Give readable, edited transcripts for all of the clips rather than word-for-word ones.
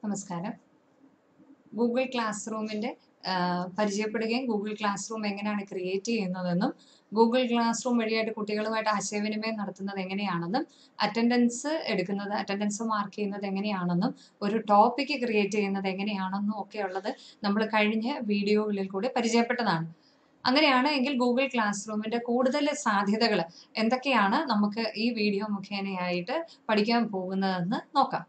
നമസ്കാരം. Google classroom റൂമിന്റെ പരിചയപ്പെടുകയും ഗൂഗിൾ ക്ലാസ് റൂം എങ്ങനെയാണ് ക്രിയേറ്റ് ചെയ്യുന്നതെന്നും ഗൂഗിൾ ക്ലാസ് റൂം വഴിയായിട്ട് കുട്ടികളുമായിട്ട് ആശയവിനിമയം നടത്തുന്നത് എങ്ങനെയാണെന്നും അറ്റൻഡൻസ് മാർക്ക് ചെയ്യുന്നത് എങ്ങനെയാണെന്നും ഒരു ടോപ്പിക് ക്രിയേറ്റ് ചെയ്യുന്നത് എങ്ങനെയാണെന്നും ഒക്കെ ഉള്ളത് നമ്മൾ കഴിഞ്ഞ വീഡിയോകളിൽ കൂടി പരിചയപ്പെട്ടതാണ്. അങ്ങനെയാണ് എങ്കിൽ ഗൂഗിൾ ക്ലാസ് റൂമിന്റെ കൂടുതൽ സാധ്യതകൾ എന്തൊക്കെയാണ് നമുക്ക് ഈ വീഡിയോ മുഖേനയായിട്ട് പഠിക്കാൻ പോകുന്നതെന്ന് നോക്കാം.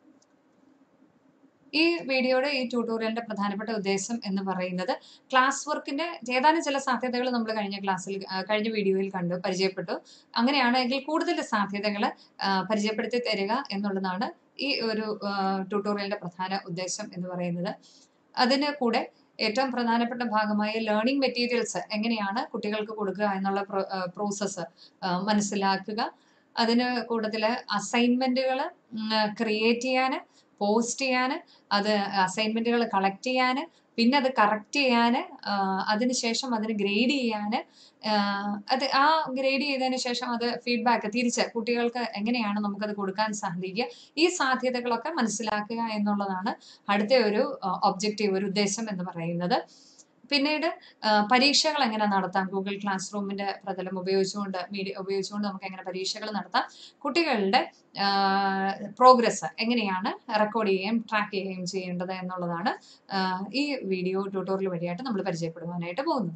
ഈ വീഡിയോയുടെ ഈ ട്യൂട്ടോറിയലിന്റെ പ്രധാനപ്പെട്ട ഉദ്ദേശം എന്ന് പറയുന്നത് ക്ലാസ് വർക്കിന്റെ ഏതാനും ചില സാധ്യതകൾ നമ്മൾ കഴിഞ്ഞ വീഡിയോയിൽ പരിചയപ്പെട്ടു. അങ്ങനെയാണെങ്കിൽ കൂടുതൽ സാധ്യതകൾ പരിചയപ്പെടുത്തി തരിക എന്നുള്ളതാണ് ഈ ഒരു ട്യൂട്ടോറിയലിന്റെ പ്രധാന ഉദ്ദേശം എന്ന് പറയുന്നത്. അതിന് കൂടെ ഏറ്റവും പ്രധാനപ്പെട്ട ഭാഗമായ ലേണിംഗ് മെറ്റീരിയൽസ് എങ്ങനെയാണ് കുട്ടികൾക്ക് കൊടുക്കുക എന്നുള്ള പ്രോസസ്സ് മനസ്സിലാക്കുക. അതിന് കൂടുതൽ അസൈൻമെന്റുകൾ ക്രിയേറ്റ് ചെയ്യാൻ, പോസ്റ്റ് ചെയ്യാൻ, അത് അസൈൻമെന്റുകൾ കളക്ട് ചെയ്യാൻ, പിന്നെ അത് കറക്റ്റ് ചെയ്യാൻ, അതിനുശേഷം അതിന് ഗ്രേഡ് ചെയ്യാൻ, അത് ആ ഗ്രേഡ് ചെയ്തതിന് ശേഷം അത് ഫീഡ്ബാക്ക് തിരിച്ച് കുട്ടികൾക്ക് എങ്ങനെയാണ് നമുക്കത് കൊടുക്കാൻ സാധിക്കുക, ഈ സാധ്യതകളൊക്കെ മനസ്സിലാക്കുക എന്നുള്ളതാണ് അടുത്ത ഒരു ഒബ്ജക്റ്റീവ്, ഒരു ഉദ്ദേശം എന്ന് പറയുന്നത്. പിന്നീട് പരീക്ഷകൾ എങ്ങനെ നടത്താം, ഗൂഗിൾ ക്ലാസ് റൂമിന്റെ പ്രതലം ഉപയോഗിച്ചുകൊണ്ട് നമുക്ക് എങ്ങനെ പരീക്ഷകൾ നടത്താം, കുട്ടികളുടെ പ്രോഗ്രസ് എങ്ങനെയാണ് റെക്കോർഡ് ചെയ്യുകയും ട്രാക്ക് ചെയ്യുകയും ചെയ്യേണ്ടത് എന്നുള്ളതാണ് ഈ വീഡിയോ ട്യൂട്ടോറിയൽ വഴിയായിട്ട് നമ്മൾ പരിചയപ്പെടുവാനായിട്ട് പോകുന്നത്.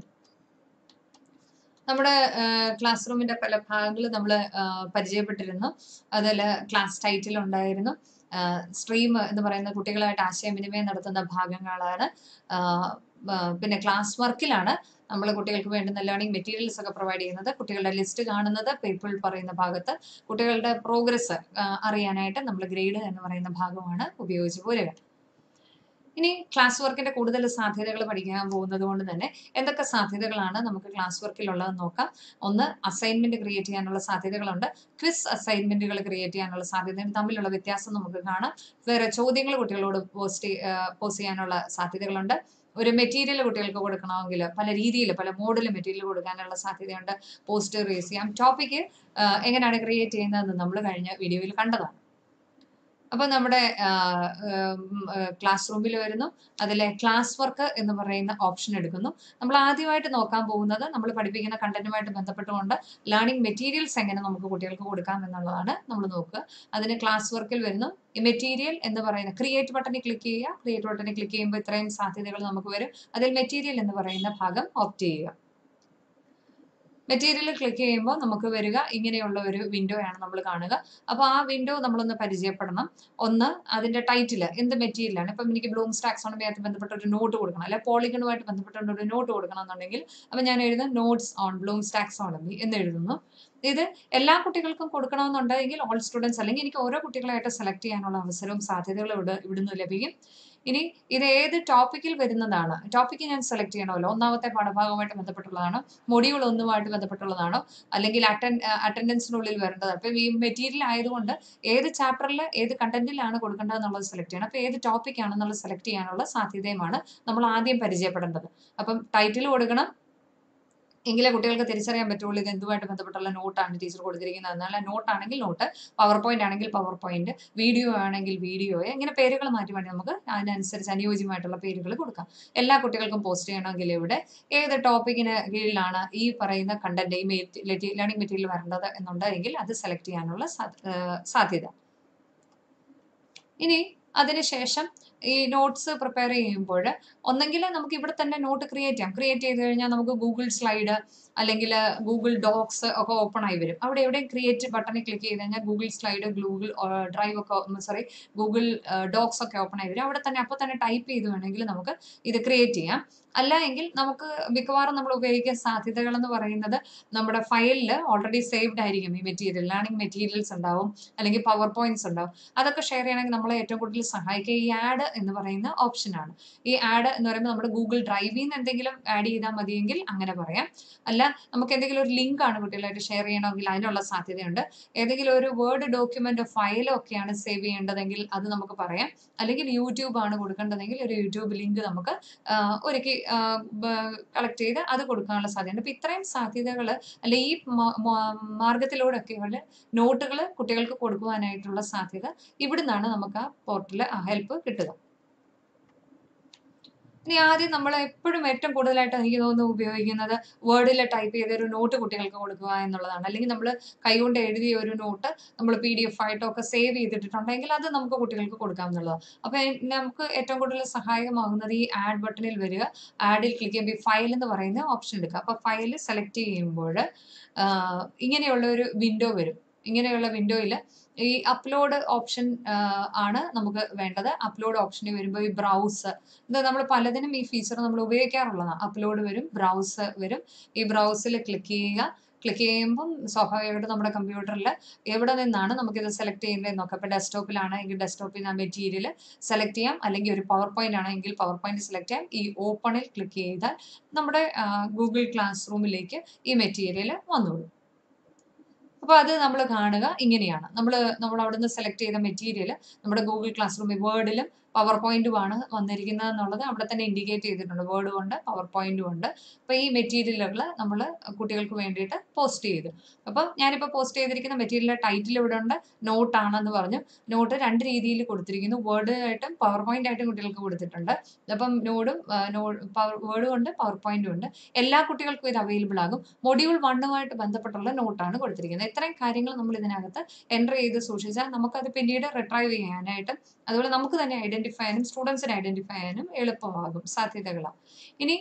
നമ്മുടെ ക്ലാസ് റൂമിന്റെ പല ഭാഗങ്ങൾ നമ്മൾ പരിചയപ്പെട്ടിരുന്നു. അതിൽ ക്ലാസ് ടൈറ്റിൽ ഉണ്ടായിരുന്നു. സ്ട്രീം എന്ന് പറയുന്ന കുട്ടികളായിട്ട് ആശയവിനിമയം നടത്തുന്ന ഭാഗങ്ങളാണ്. പിന്നെ ക്ലാസ് വർക്കിലാണ് നമ്മൾ കുട്ടികൾക്ക് വേണ്ടുന്ന ലേണിംഗ് മെറ്റീരിയൽസ് ഒക്കെ പ്രൊവൈഡ് ചെയ്യുന്നത്. കുട്ടികളുടെ ലിസ്റ്റ് കാണുന്നത് പീപ്പിൾ പറയുന്ന ഭാഗത്ത്, കുട്ടികളുടെ പ്രോഗ്രസ് അറിയാനായിട്ട് നമ്മൾ ഗ്രേഡ് എന്ന് പറയുന്ന ഭാഗമാണ് ഉപയോഗിച്ച് പോരുക. ഇനി ക്ലാസ് വർക്കിന്റെ കൂടുതൽ സാധ്യതകൾ പഠിക്കാൻ പോകുന്നത് കൊണ്ട് തന്നെ എന്തൊക്കെ സാധ്യതകളാണ് നമുക്ക് ക്ലാസ് വർക്കിലുള്ളതെന്ന് നോക്കാം. ഒന്ന്, അസൈൻമെന്റ് ക്രിയേറ്റ് ചെയ്യാനുള്ള സാധ്യതകളുണ്ട്. ക്വിസ് അസൈൻമെന്റുകൾ ക്രിയേറ്റ് ചെയ്യാനുള്ള സാധ്യത, തമ്മിലുള്ള വ്യത്യാസം നമുക്ക് കാണാം. വേറെ ചോദ്യങ്ങൾ കുട്ടികളോട് പോസ്റ്റ് ചെയ്യാനുള്ള സാധ്യതകളുണ്ട്. ഒരു മെറ്റീരിയൽ കുട്ടികൾക്ക് കൊടുക്കണമെങ്കിൽ പല രീതിയിൽ പല മോഡിൽ മെറ്റീരിയൽ കൊടുക്കാനുള്ള സാധ്യതയുണ്ട്. പോസ്റ്റ് റേസ് ചെയ്യാം. ടോപ്പിക് എങ്ങനെയാണ് ക്രിയേറ്റ് ചെയ്യുന്നതെന്ന് നമ്മൾ കഴിഞ്ഞ വീഡിയോയിൽ കണ്ടതാണ്. അപ്പൊ നമ്മുടെ ക്ലാസ് റൂമിൽ വരുന്നു. അതിലെ ക്ലാസ് വർക്ക് എന്ന് പറയുന്ന ഓപ്ഷൻ എടുക്കുന്നു. നമ്മൾ ആദ്യമായിട്ട് നോക്കാൻ പോകുന്നത് നമ്മൾ പഠിപ്പിക്കുന്ന കണ്ടന്റുമായിട്ട് ബന്ധപ്പെട്ടുകൊണ്ട് ലേണിംഗ് മെറ്റീരിയൽസ് എങ്ങനെ നമുക്ക് കുട്ടികൾക്ക് കൊടുക്കാം എന്നുള്ളതാണ് നമ്മൾ നോക്കുക. അതിന് ക്ലാസ് വർക്കിൽ വരുന്നു. ഈ മെറ്റീരിയൽ എന്ന് പറയുന്ന ക്രിയേറ്റ് ബട്ടണിൽ ക്ലിക്ക് ചെയ്യുക. ക്രിയേറ്റ് ബട്ടണിൽ ക്ലിക്ക് ചെയ്യുമ്പോൾ ഇത്രയും സാധ്യതകൾ നമുക്ക് വരും. അതിൽ മെറ്റീരിയൽ എന്ന് പറയുന്ന ഭാഗം ഓപ്റ്റ് ചെയ്യുക. മെറ്റീരിയൽ ക്ലിക്ക് ചെയ്യുമ്പോൾ നമുക്ക് വരിക ഇങ്ങനെയുള്ള ഒരു വിൻഡോ ആണ് നമ്മൾ കാണുക. അപ്പോൾ ആ വിൻഡോ നമ്മളൊന്ന് പരിചയപ്പെടണം. ഒന്ന്, അതിന്റെ ടൈറ്റിൽ എന്ത് മെറ്റീരിയലാണ്. ഇപ്പം എനിക്ക് ബ്ലൂംസ് ടാക്സോണമിയായിട്ട് ബന്ധപ്പെട്ട ഒരു നോട്ട് കൊടുക്കണം, അല്ലെ പോളിഗണുമായിട്ട് ബന്ധപ്പെട്ട ഒരു നോട്ട് കൊടുക്കണം എന്നുണ്ടെങ്കിൽ അപ്പം ഞാൻ എഴുതും നോട്ട്സ് ഓൺ ബ്ലൂംസ് ടാക്സോണമി എന്ന് എഴുതുന്നു. ഇത് എല്ലാ കുട്ടികൾക്കും കൊടുക്കണമെന്നുണ്ടെങ്കിൽ ഓൾ സ്റ്റുഡൻസ്, അല്ലെങ്കിൽ എനിക്ക് ഓരോ കുട്ടികളായിട്ട് സെലക്ട് ചെയ്യാനുള്ള അവസരവും സാധ്യതകളും ഇവിടുന്ന് ലഭിക്കും. ഇനി ഇത് ഏത് ടോപ്പിക്കിൽ വരുന്നതാണ്, ടോപ്പിക്ക് ഞാൻ സെലക്ട് ചെയ്യണമല്ലോ. ഒന്നാമത്തെ പാഠഭാഗമായിട്ട് ബന്ധപ്പെട്ടുള്ളതാണോ, മൊഡ്യൂൾ 1 ബന്ധപ്പെട്ടുള്ളതാണോ, അല്ലെങ്കിൽ അറ്റൻഡൻസിനുള്ളിൽ വരേണ്ടത്. അപ്പൊ ഈ മെറ്റീരിയൽ ആയതുകൊണ്ട് ഏത് ചാപ്റ്ററിൽ ഏത് കണ്ടന്റിലാണ് കൊടുക്കേണ്ടത് എന്നുള്ളത് സെലക്ട് ചെയ്യണം. അപ്പൊ ഏത് ടോപ്പിക് ആണെന്നുള്ളത് സെലക്ട് ചെയ്യാനുള്ള സാധ്യതയുമാണ് നമ്മൾ ആദ്യം പരിചയപ്പെടേണ്ടത്. അപ്പം ടൈറ്റിൽ കൊടുക്കണം, എങ്കിലേ കുട്ടികൾക്ക് തിരിച്ചറിയാൻ പറ്റുള്ളൂ ഇത് എന്തുമായിട്ട് ബന്ധപ്പെട്ടുള്ള നോട്ടാണ് ടീച്ചർ കൊടുത്തിരിക്കുന്നത്. എന്നാൽ നോട്ട് ആണെങ്കിൽ നോട്ട്, പവർ പോയിന്റ് ആണെങ്കിൽ പവർ പോയിന്റ്, വീഡിയോ ആണെങ്കിൽ വീഡിയോ, ഇങ്ങനെ പേരുകൾ മാറ്റി വേണ്ടി നമുക്ക് അതിനനുസരിച്ച് അനുയോജ്യമായിട്ടുള്ള പേരുകൾ കൊടുക്കാം. എല്ലാ കുട്ടികൾക്കും പോസ്റ്റ് ചെയ്യണമെങ്കിൽ ഇവിടെ ഏത് ടോപ്പിക്കിന് കീഴിലാണ് ഈ പറയുന്ന കണ്ടന്റ്, ഈ ലേണിംഗ് മെറ്റീരിയൽ വരേണ്ടത് എന്നുണ്ടെങ്കിൽ അത് സെലക്ട് ചെയ്യാനുള്ള സാധ്യത. ഇനി അതിനുശേഷം ഈ നോട്ട്സ് പ്രിപ്പയർ ചെയ്യുമ്പോൾ ഒന്നെങ്കിൽ നമുക്ക് ഇവിടെ തന്നെ നോട്ട് ക്രിയേറ്റ് ചെയ്യാം. ക്രിയേറ്റ് ചെയ്ത് കഴിഞ്ഞാൽ നമുക്ക് ഗൂഗിൾ സ്ലൈഡ് അല്ലെങ്കിൽ ഗൂഗിൾ ഡോക്സ് ഒക്കെ ഓപ്പൺ ആയി വരും. അവിടെ എവിടെയും ക്രിയേറ്റ് ബട്ടണിൽ ക്ലിക്ക് ചെയ്ത് കഴിഞ്ഞാൽ ഗൂഗിൾ സ്ലൈഡ്, ഗൂഗിൾ ഡ്രൈവ് ഒക്കെ ഗൂഗിൾ ഡോക്സ് ഒക്കെ ഓപ്പൺ ആയി വരും. അവിടെ തന്നെ അപ്പോൾ തന്നെ ടൈപ്പ് ചെയ്ത് വേണമെങ്കിൽ നമുക്ക് ഇത് ക്രിയേറ്റ് ചെയ്യാം. അല്ല എങ്കിൽ നമുക്ക് മിക്കവാറും നമ്മൾ ഉപയോഗിക്കാൻ സാധ്യതകൾ എന്ന് പറയുന്നത് നമ്മുടെ ഫയലിൽ ഓൾറെഡി സേവ്ഡ് ആയിരിക്കും. ഈ മെറ്റീരിയൽ ലേണിംഗ് മെറ്റീരിയൽസ് ഉണ്ടാവും, അല്ലെങ്കിൽ പവർ പോയിന്റ്സ് ഉണ്ടാവും. അതൊക്കെ ഷെയർ ചെയ്യണമെങ്കിൽ നമ്മളെ ഏറ്റവും കൂടുതൽ സഹായിക്കുക ഈ ആഡ് എന്ന് പറയുന്ന ഓപ്ഷനാണ്. ഈ ആഡ് എന്ന് പറയുമ്പോൾ നമ്മുടെ ഗൂഗിൾ ഡ്രൈവിൽ നിന്ന് എന്തെങ്കിലും ആഡ് ചെയ്താൽ മതിയെങ്കിൽ അങ്ങനെ പറയാം. അല്ല നമുക്ക് എന്തെങ്കിലും ഒരു ലിങ്ക് ആണ് കുട്ടികളായിട്ട് ഷെയർ ചെയ്യണമെങ്കിൽ അതിനുള്ള സാധ്യതയുണ്ട്. ഏതെങ്കിലും ഒരു വേർഡ് ഡോക്യുമെന്റോ ഫയലോ ഒക്കെയാണ് സേവ് ചെയ്യേണ്ടതെങ്കിൽ അത് നമുക്ക് പറയാം. അല്ലെങ്കിൽ യൂട്യൂബ് ആണ് കൊടുക്കേണ്ടതെങ്കിൽ ഒരു യൂട്യൂബ് ലിങ്ക് നമുക്ക് ഒരുക്കി കളക്ട് ചെയ്ത് അത് കൊടുക്കാനുള്ള സാധ്യതയുണ്ട്. അപ്പൊ ഇത്രയും സാധ്യതകൾ അല്ലെ ഈ മാർഗത്തിലൂടെയൊക്കെയുള്ള നോട്ടുകൾ കുട്ടികൾക്ക് കൊടുക്കുവാനായിട്ടുള്ള സാധ്യത ഇവിടുന്നാണ് നമുക്ക് ആ പോർട്ടലിൽ ഹെൽപ്പ് കിട്ടുക. ഇനി ആദ്യം നമ്മൾ എപ്പോഴും ഏറ്റവും കൂടുതലായിട്ട് എനിക്ക് തോന്നുന്നു ഉപയോഗിക്കുന്നത് വേർഡിൽ ടൈപ്പ് ചെയ്ത ഒരു നോട്ട് കുട്ടികൾക്ക് കൊടുക്കുക എന്നുള്ളതാണ്. അല്ലെങ്കിൽ നമ്മൾ കൈകൊണ്ട് എഴുതിയ ഒരു നോട്ട് നമ്മൾ PDF ആയിട്ടോ ഒക്കെ സേവ് ചെയ്തിട്ടുണ്ടെങ്കിൽ അത് നമുക്ക് കുട്ടികൾക്ക് കൊടുക്കാം എന്നുള്ളതാണ്. അപ്പൊ നമുക്ക് ഏറ്റവും കൂടുതൽ സഹായകമാകുന്നത് ഈ ആഡ് ബട്ടണിൽ വരിക, ആഡിൽ ക്ലിക്ക് ചെയ്യുമ്പോൾ ഈ ഫയൽ എന്ന് പറയുന്ന ഓപ്ഷൻ എടുക്കുക. അപ്പൊ ഫയൽ സെലക്ട് ചെയ്യുമ്പോൾ ഇങ്ങനെയുള്ള ഒരു വിൻഡോ വരും. ഇങ്ങനെയുള്ള വിൻഡോയിൽ ഈ അപ്ലോഡ് ഓപ്ഷൻ ആണ് നമുക്ക് വേണ്ടത്. അപ്ലോഡ് ഓപ്ഷനിൽ വരുമ്പോൾ ഈ ബ്രൗസ്, ഇത് നമ്മൾ പലതിനും ഈ ഫീച്ചർ നമ്മൾ ഉപയോഗിക്കാറുള്ളതാണ്. അപ്ലോഡ് വരും, ബ്രൗസ് വരും. ഈ ബ്രൗസിൽ ക്ലിക്ക് ചെയ്യുക. ക്ലിക്ക് ചെയ്യുമ്പം സ്വാഭാവികമായിട്ട് നമ്മുടെ കമ്പ്യൂട്ടറിൽ എവിടെ നിന്നാണ് നമുക്കിത് സെലക്ട് ചെയ്യേണ്ടതെന്ന് നോക്കാം. ഇപ്പൊ ഡെസ്ക്ടോപ്പിലാണെങ്കിൽ ഡെസ്ക്ടോപ്പിൽ നിന്ന് മെറ്റീരിയൽ സെലക്ട് ചെയ്യാം. അല്ലെങ്കിൽ ഒരു പവർ പോയിന്റ് ആണെങ്കിൽ പവർ പോയിന്റ് സെലക്ട് ചെയ്യാം. ഈ ഓപ്പണിൽ ക്ലിക്ക് ചെയ്താൽ നമ്മുടെ ഗൂഗിൾ ക്ലാസ് റൂമിലേക്ക് ഈ മെറ്റീരിയൽ വന്നോളും. അപ്പൊ അത് നമ്മൾ കാണുക ഇങ്ങനെയാണ്. നമ്മൾ അവിടുന്ന് സെലക്ട് ചെയ്ത മെറ്റീരിയൽ നമ്മുടെ ഗൂഗിൾ ക്ലാസ് റൂമിൽ വേർഡിലും പവർ പോയിന്റുമാണ് വന്നിരിക്കുന്നത് എന്നുള്ളത് അവിടെ തന്നെ ഇൻഡിക്കേറ്റ് ചെയ്തിട്ടുണ്ട്. വേർഡും ഉണ്ട്, പവർ പോയിന്റും ഉണ്ട്. അപ്പൊ ഈ മെറ്റീരിയലുകൾ നമ്മൾ കുട്ടികൾക്ക് വേണ്ടിയിട്ട് പോസ്റ്റ് ചെയ്തു. അപ്പം ഞാനിപ്പോൾ പോസ്റ്റ് ചെയ്തിരിക്കുന്ന മെറ്റീരിയലിന്റെ ടൈറ്റിൽ ഇവിടെ ഉണ്ട്, നോട്ട് ആണെന്ന് പറഞ്ഞു. നോട്ട് രണ്ട് രീതിയിൽ കൊടുത്തിരിക്കുന്നു, വേർഡ് ആയിട്ടും പവർ പോയിന്റ് ആയിട്ടും കുട്ടികൾക്ക് കൊടുത്തിട്ടുണ്ട്. അപ്പം വേർഡും ഉണ്ട്, പവർ പോയിന്റും ഉണ്ട്. എല്ലാ കുട്ടികൾക്കും ഇത് അവൈലബിൾ ആകും. മൊഡ്യൂൾ 1 ബന്ധപ്പെട്ടുള്ള നോട്ടാണ് കൊടുത്തിരിക്കുന്നത്. ഇത്രയും കാര്യങ്ങൾ നമ്മൾ ഇതിനകത്ത് എൻ്റർ ചെയ്ത് സൂക്ഷിച്ചാൽ നമുക്കത് പിന്നീട് റിട്രൈവ് ചെയ്യാനായിട്ടും അതുപോലെ നമുക്ക് തന്നെ ഐഡന്റിഫൈ ചെയ്യാനും സ്റ്റുഡൻസിനെ ഐഡന്റിഫൈ ചെയ്യാനും എളുപ്പമാകും, സാധ്യതകളാണ്. ഇനി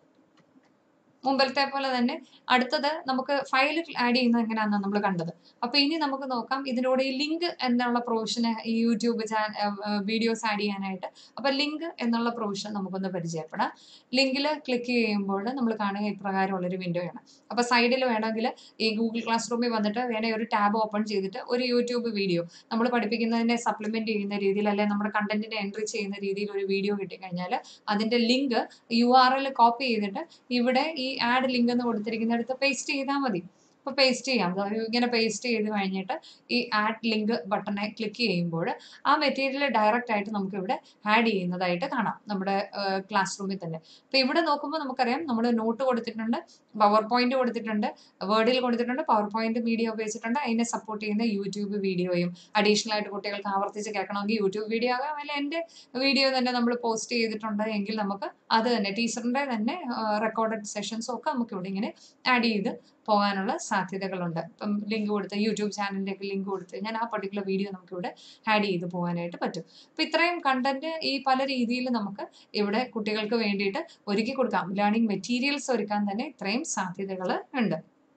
മുമ്പത്തെ പോലെ തന്നെ അടുത്തത് നമുക്ക് ഫയൽ ആഡ് ചെയ്യുന്നത് എങ്ങനെയാണെന്നാണ് നമ്മൾ കണ്ടത്. അപ്പൊ ഇനി നമുക്ക് നോക്കാം ഇതിനോട് ഈ ലിങ്ക് എന്നുള്ള പ്രൊവിഷന് ഈ യൂട്യൂബ് വീഡിയോസ് ആഡ് ചെയ്യാനായിട്ട്. അപ്പൊ ലിങ്ക് എന്നുള്ള പ്രൊവിഷൻ നമുക്കൊന്ന് പരിചയപ്പെടാം. ലിങ്കിൽ ക്ലിക്ക് ചെയ്യുമ്പോൾ നമ്മൾ കാണുക ഇപ്രകാരമുള്ളൊരു വിൻഡോയാണ്. അപ്പൊ സൈഡിൽ വേണമെങ്കിൽ ഈ ഗൂഗിൾ ക്ലാസ് റൂമിൽ വന്നിട്ട് വേണമെങ്കിൽ ഒരു ടാബ് ഓപ്പൺ ചെയ്തിട്ട് ഒരു യൂട്യൂബ് വീഡിയോ നമ്മൾ പഠിപ്പിക്കുന്നതിനെ സപ്ലിമെന്റ് ചെയ്യുന്ന രീതിയിൽ അല്ലെങ്കിൽ നമ്മുടെ കണ്ടന്റിനെ എൻട്രി ചെയ്യുന്ന രീതിയിൽ ഒരു വീഡിയോ കിട്ടിക്കഴിഞ്ഞാൽ അതിന്റെ ലിങ്ക് URL കോപ്പി ചെയ്തിട്ട് ഇവിടെ ഈ ആഡ് ലിങ്ക് എന്ന് കൊടുത്തിരിക്കുന്നിടത്ത് പേസ്റ്റ് ചെയ്താൽ മതി. അപ്പൊ പേസ്റ്റ് ചെയ്യാം. ഇങ്ങനെ പേസ്റ്റ് ചെയ്ത് കഴിഞ്ഞിട്ട് ഈ ആഡ് ലിങ്ക് ബട്ടണെ ക്ലിക്ക് ചെയ്യുമ്പോൾ ആ മെറ്റീരിയൽ ഡയറക്റ്റ് ആയിട്ട് നമുക്ക് ഇവിടെ ആഡ് ചെയ്യുന്നതായിട്ട് കാണാം നമ്മുടെ ക്ലാസ് റൂമിൽ തന്നെ. അപ്പൊ ഇവിടെ നോക്കുമ്പോൾ നമുക്കറിയാം നമ്മൾ നോട്ട് കൊടുത്തിട്ടുണ്ട്, പവർ പോയിന്റ് കൊടുത്തിട്ടുണ്ട്, വേർഡിൽ കൊടുത്തിട്ടുണ്ട്, പവർ പോയിന്റ് മീഡിയ ഉപയോഗിച്ചിട്ടുണ്ട്. അതിനെ സപ്പോർട്ട് ചെയ്യുന്ന യൂട്യൂബ് വീഡിയോയും അഡീഷണൽ ആയിട്ട് കുട്ടികൾക്ക് ആവർത്തിച്ച് കേൾക്കണമെങ്കിൽ യൂട്യൂബ് വീഡിയോ ആകാം, അല്ലെങ്കിൽ എൻ്റെ വീഡിയോ തന്നെ നമ്മൾ പോസ്റ്റ് ചെയ്തിട്ടുണ്ട് എങ്കിൽ നമുക്ക് അത് തന്നെ ടീച്ചറിന്റെ തന്നെ റെക്കോർഡഡ് സെഷൻസും ഒക്കെ നമുക്ക് ഇവിടെ ഇങ്ങനെ ആഡ് ചെയ്ത് പോകാനുള്ള സാധ്യതകളുണ്ട്. ഇപ്പം ലിങ്ക് കൊടുത്ത് യൂട്യൂബ് ചാനലിന്റെ ഒക്കെ ലിങ്ക് കൊടുത്ത് കഴിഞ്ഞാൽ ആ പർട്ടിക്കുലർ വീഡിയോ നമുക്ക് ഇവിടെ ആഡ് ചെയ്ത് പോകാനായിട്ട് പറ്റും. അപ്പൊ ഇത്രയും കണ്ടന്റ് ഈ പല രീതിയിൽ നമുക്ക് ഇവിടെ കുട്ടികൾക്ക് വേണ്ടിയിട്ട് ഒരുക്കി കൊടുക്കാം. ലേണിംഗ് മെറ്റീരിയൽസ് ഒരുക്കാൻ തന്നെ ഇത്രയും സാധ്യതകൾ ഉണ്ട്.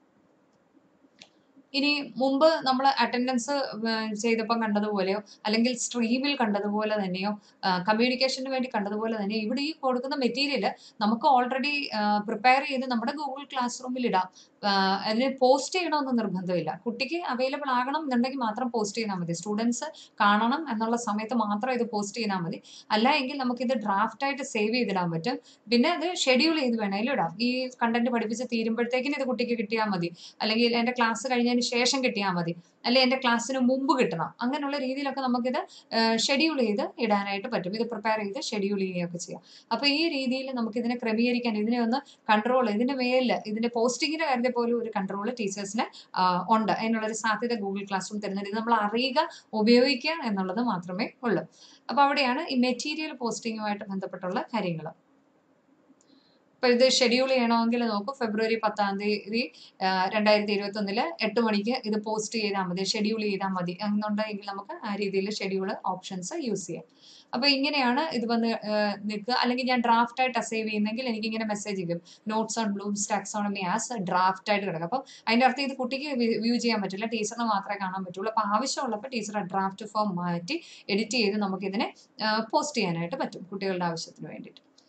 ഇനി മുമ്പ് നമ്മൾ അറ്റൻഡൻസ് ചെയ്തപ്പോൾ കണ്ടതുപോലെയോ അല്ലെങ്കിൽ സ്ട്രീമിൽ കണ്ടതുപോലെ തന്നെയോ കമ്മ്യൂണിക്കേഷന് വേണ്ടി കണ്ടതുപോലെ തന്നെ ഇവിടെ ഈ കൊടുക്കുന്ന മെറ്റീരിയൽ നമുക്ക് ഓൾറെഡി പ്രിപ്പയർ ചെയ്ത് നമ്മുടെ ഗൂഗിൾ ക്ലാസ് റൂമിൽ ഇടാം. അതിന് പോസ്റ്റ് ചെയ്യണമെന്ന് നിർബന്ധമില്ല. കുട്ടിക്ക് അവൈലബിൾ ആകണം എന്നുണ്ടെങ്കിൽ മാത്രം പോസ്റ്റ് ചെയ്താൽ മതി. സ്റ്റുഡൻസ് കാണണം എന്നുള്ള സമയത്ത് മാത്രം ഇത് പോസ്റ്റ് ചെയ്താൽ മതി. അല്ല എങ്കിൽ നമുക്കിത് ഡ്രാഫ്റ്റ് ആയിട്ട് സേവ് ചെയ്തിടാൻ പറ്റും. പിന്നെ അത് ഷെഡ്യൂൾ ചെയ്ത് വേണമെങ്കിലും ഇടാം. ഈ കണ്ടന്റ് പഠിപ്പിച്ച് തീരുമ്പോഴത്തേക്കിന് ഇത് കുട്ടിക്ക് കിട്ടിയാൽ മതി, അല്ലെങ്കിൽ എൻ്റെ ക്ലാസ് കഴിഞ്ഞതിന് ശേഷം കിട്ടിയാൽ മതി, അല്ലെ എൻ്റെ ക്ലാസ്സിന് മുമ്പ് കിട്ടണം. അങ്ങനെയുള്ള രീതിയിലൊക്കെ നമുക്കിത് ഷെഡ്യൂൾ ചെയ്ത് ഇടാനായിട്ട് പറ്റും. ഇത് പ്രിപ്പയർ ചെയ്ത് ഷെഡ്യൂൾ ചെയ്യുകയൊക്കെ ചെയ്യാം. അപ്പൊ ഈ രീതിയിൽ നമുക്ക് ഇതിനെ ക്രമീകരിക്കാൻ, ഇതിനെ ഒന്ന് കൺട്രോൾ, ഇതിന്റെ മേലിൽ ഇതിന്റെ പോസ്റ്റിങ്ങിന്റെ കാര്യത്തിൽ പോലും ഒരു കൺട്രോൾ ടീച്ചേഴ്സിന് ഉണ്ട്. അതിനുള്ളൊരു സാധ്യത ഗൂഗിൾ ക്ലാസ് റൂം തരുന്നുണ്ട്. ഇത് നമ്മൾ അറിയുക, ഉപയോഗിക്കുക എന്നുള്ളത് മാത്രമേ ഉള്ളൂ. അപ്പൊ അവിടെയാണ് ഈ മെറ്റീരിയൽ പോസ്റ്റിങ്ങുമായിട്ട് ബന്ധപ്പെട്ടുള്ള കാര്യങ്ങൾ. ഇപ്പൊ ഇത് ഷെഡ്യൂൾ ചെയ്യണമെങ്കിൽ നോക്കൂ, ഫെബ്രുവരി 10 2021 8 മണിക്ക് ഇത് പോസ്റ്റ് ചെയ്താൽ മതി, ഷെഡ്യൂൾ ചെയ്താൽ മതി എന്നുണ്ടെങ്കിൽ നമുക്ക് ആ രീതിയിൽ ഷെഡ്യൂൾ ഓപ്ഷൻസ് യൂസ് ചെയ്യാം. അപ്പൊ ഇങ്ങനെയാണ് ഇത് വന്ന് നിൽക്കുക. അല്ലെങ്കിൽ ഞാൻ ഡ്രാഫ്റ്റ് ആയിട്ട് സേവ് ചെയ്യുന്നെങ്കിൽ എനിക്ക് ഇങ്ങനെ മെസ്സേജ് ചെയ്യും, notes on Bloom's taxonomy as draft ആയിട്ട് കിടക്കും. അപ്പം അതിന്റെ അർത്ഥം ഇത് കുട്ടിക്ക് വ്യൂ ചെയ്യാൻ പറ്റില്ല, ടീച്ചറിന് മാത്രമേ കാണാൻ പറ്റുള്ളൂ. അപ്പൊ ആവശ്യമുള്ളപ്പോൾ ടീച്ചർ ഡ്രാഫ്റ്റ് ഫോം മാറ്റി എഡിറ്റ് ചെയ്ത് നമുക്കിതിനെ പോസ്റ്റ് ചെയ്യാനായിട്ട് പറ്റും കുട്ടികളുടെ ആവശ്യത്തിന് വേണ്ടിയിട്ട്.